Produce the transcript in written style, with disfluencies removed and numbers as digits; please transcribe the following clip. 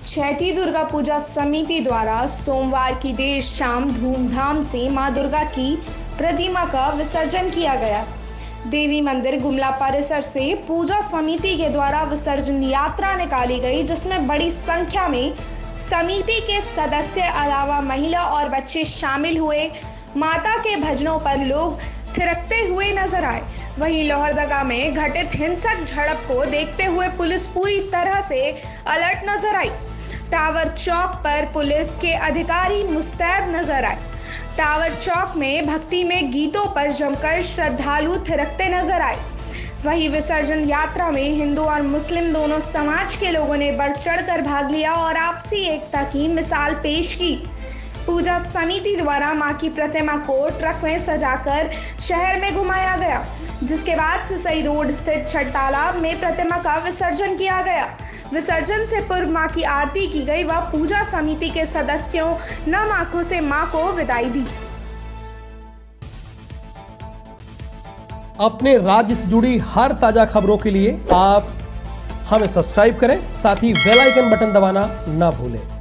चैती दुर्गा पूजा समिति द्वारा सोमवार की देर शाम धूमधाम से मां दुर्गा की प्रतिमा का विसर्जन किया गया। देवी मंदिर गुमला परिसर से पूजा समिति के द्वारा विसर्जन यात्रा निकाली गई, जिसमें बड़ी संख्या में समिति के सदस्य अलावा महिला और बच्चे शामिल हुए। माता के भजनों पर लोग थिरकते हुए नजर आए। वहीं लोहरदगा में घटित हिंसक झड़प को देखते हुए पुलिस पूरी तरह से अलर्ट नजर आई। टावर चौक पर पुलिस के अधिकारी मुस्तैद नजर आए। टावर चौक में भक्ति में गीतों पर जमकर श्रद्धालु थिरकते नजर आए। वहीं विसर्जन यात्रा में हिंदू और मुस्लिम दोनों समाज के लोगों ने बढ़ चढ़कर भाग लिया और आपसी एकता की मिसाल पेश की। पूजा समिति द्वारा मां की प्रतिमा को ट्रक में सजाकर शहर में घुमाया गया, जिसके बाद सिसई रोड स्थित छठ तालाब में प्रतिमा का विसर्जन किया गया। विसर्जन से पूर्व मां की आरती की गई व पूजा समिति के सदस्यों नम आंखों से मां को विदाई दी। अपने राज्य से जुड़ी हर ताजा खबरों के लिए आप हमें सब्सक्राइब करें, साथ ही बेल आइकन बटन दबाना ना भूलें।